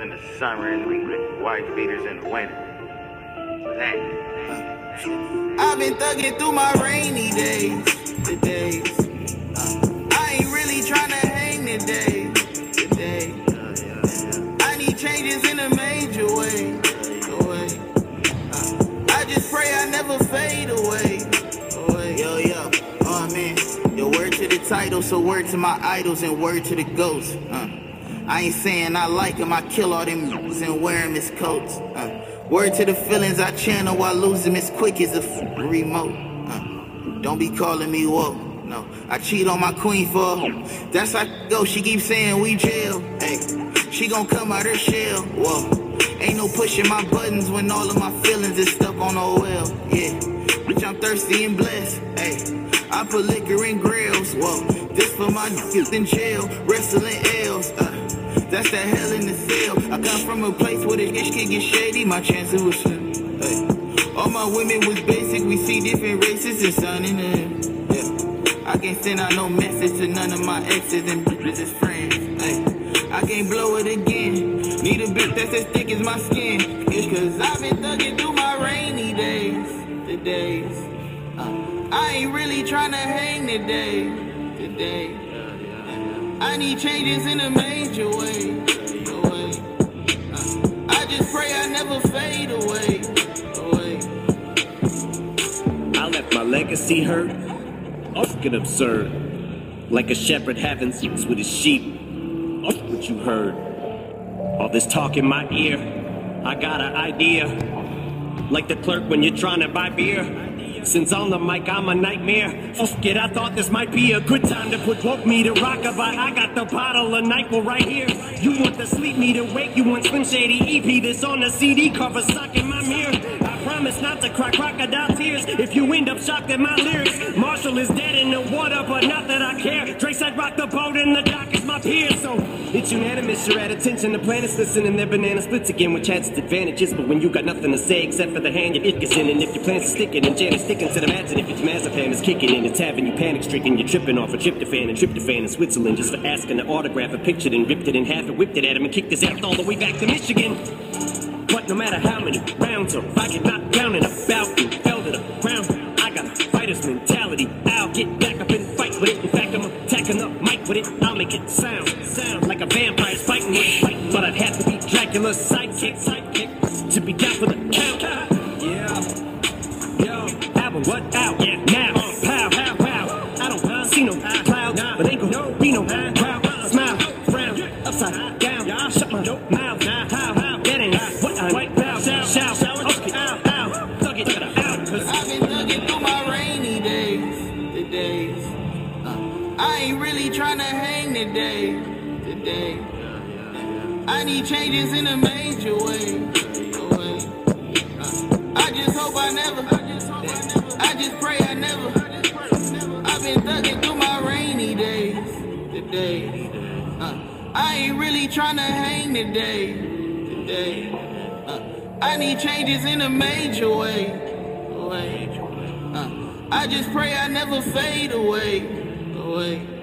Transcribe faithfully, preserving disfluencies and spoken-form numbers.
in the summer and white beaters in the winter. That. I've been thugging through my rainy days, the days. Uh, I ain't really tryna hang today, today. I need changes in a major way, away. Uh, I just pray I never fade away, away. Yo, yo, oh man. Yo, word to the title, so word to my idols and word to the ghosts. Uh, I ain't saying I like him, I kill all them and wear him his coats. Uh, word to the feelings I channel while losing as quick as a f remote. Uh, don't be calling me whoa, no. I cheat on my queen for her. That's how I go, she keeps saying we jail. Hey, she gon' come out her shell, whoa. Ain't no pushing my buttons when all of my feelings is stuck on O L, yeah. Bitch, I'm thirsty and blessed, hey. I put liquor in grills, whoa. This for my niggas in jail, wrestling L's, uh. That's that hell in the cell. I come from a place where the ish can get shady. My chances was slim. Hey. All my women was basic. We see different races and sun in the yeah. I can't send out no message to none of my exes and bitches as friends. Hey. I can't blow it again. Need a bitch that's as thick as my skin. It's cause I've been thugging through my rainy days. The days. Uh, I ain't really tryna hang today. Today. I need changes in a major way, away. Uh, I just pray I never fade away, away. I left my legacy hurt, fucking absurd. Like a shepherd having sex with his sheep. That's what you heard. All this talk in my ear, I got an idea. Like the clerk when you're trying to buy beer. Since on the mic I'm a nightmare. Fuck it, I thought this might be a good time to put woke me to rockabye. I got the bottle of NyQuil right here. You want the sleep me to wake, you want Slim Shady E P this on the C D cover stuck in my mirror. I promise not to cry crocodile tears if you end up shocked at my lyrics. Marshall is dead in the water, but not that I care. Dre said rock the boat and the dock is my peer. So it's unanimous, you're at attention. The planets listening, their banana splits again, which has its advantages. But when you got nothing to say except for the hand your it gets in, and if your plans are sticking and Janet's sticking to the mats, and if your diazepam is kicking in, it's having you panic stricken. You're tripping off a tryptophan and tryptophan in Switzerland just for asking to autograph a picture, then ripped it in half and whipped it at him and kicked his ass all the way back to Michigan. But no matter how many rounds or if I get knocked down in a bout and fell to the ground, I got a fighter's mentality. I'll get back up and fight with it. In fact, I'm attacking the mic with it. I'll make it sound, sound like a vampire's fighting with fighting. But I'd have to be Dracula's sidekick, sidekick to be down for the count. Yeah, yo, album, what out? Yeah, now, pow, pow, pow. I don't see no clouds, but ain't gonna be no crowd. Smile, frown, upside down. Shut my mouth, how, how, that ain't what I white now. Shout, shout, okay, ow, ow, thug it, out. Cause I've been thugging through my rainy days, the days. Uh, I ain't really tryna hang today, today. I need changes in a major way, away. Uh, I just hope I never, I just pray I never. I've been thugging through my rainy days, the days. Uh, I ain't really tryna hang today, today. Uh, I need changes in a major way, away. Uh, I just pray I never fade away, away.